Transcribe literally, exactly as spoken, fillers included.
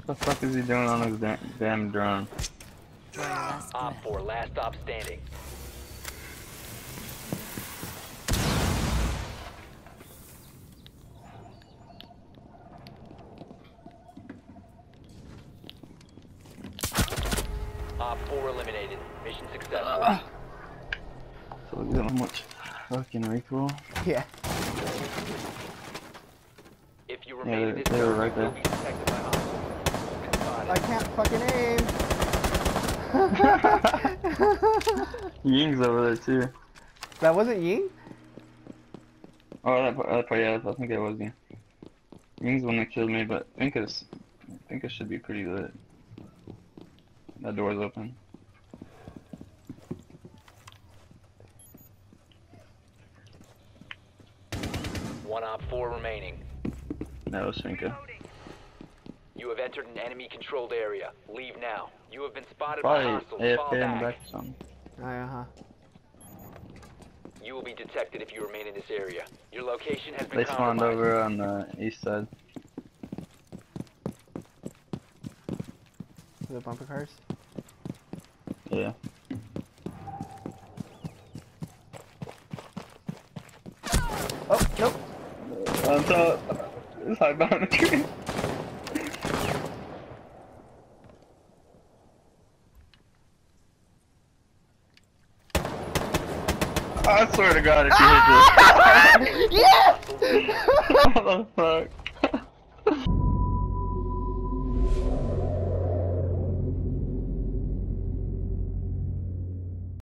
What the fuck is he doing on his da damn drone? Op four, last stop standing. Op four eliminated. Mission successful. Uh, so look at how much fucking recoil. Yeah. If you Yeah, remain in they, this they were zone, right you will there. be detected by hostiles. I can't fucking aim. Ying's over there too. That wasn't Ying? Oh, that part, that part, yeah, I think it was Ying. Ying's the one that killed me, but I think it's, I think it should be pretty lit. That door's open. One op four remaining. That was Finka. You have entered an enemy-controlled area. Leave now. You have been spotted Probably by hostiles. A F Fall K in the back. back or something. Oh, uh huh. You will be detected if you remain in this area. Your location has been They spawned compromised. over on the east side. The bumper cars? Yeah. Oh, nope. On top. It's high behind the tree. I swear to God, if you hit this. Yes! What the fuck?